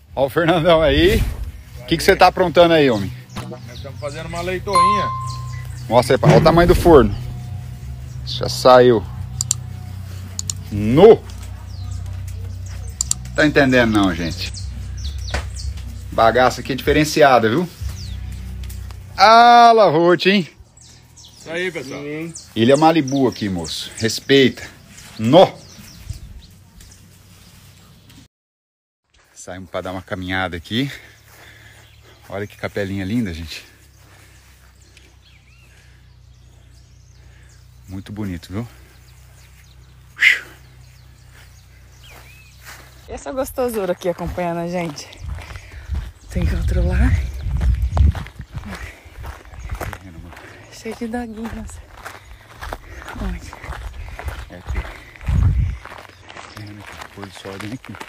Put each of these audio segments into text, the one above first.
Ó o Fernandão aí. O que você tá aprontando aí, homem? Nós estamos fazendo uma leitorrinha. Mostra aí, olha o tamanho do forno. Já saiu. Nu! Tá entendendo não, gente? Bagaça aqui é diferenciada, viu? Ah, Lavute, hein? Isso aí, pessoal. Ilha Malibu aqui, moço. Respeita. Nó! Saímos para dar uma caminhada aqui. Olha que capelinha linda, gente. Muito bonito, viu? Essa gostosura aqui acompanhando a gente. Tem que controlar. Cheio de doguinhos. Onde? É aqui. Pôr do sol bem aqui.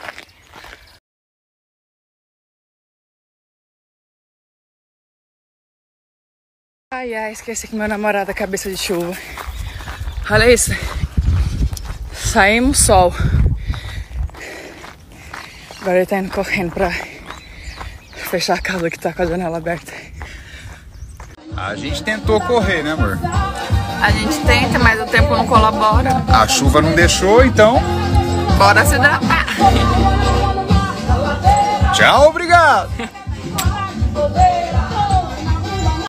Ai, ai, esqueci que meu namorado é cabeça de chuva. Olha isso. Saímos sol. Agora ele tá indo correndo pra fechar a casa que tá com a janela aberta. A gente tentou correr, né, amor? A gente tenta, mas o tempo não colabora. A chuva não deixou, então... Bora se hidratar. Tchau, obrigado!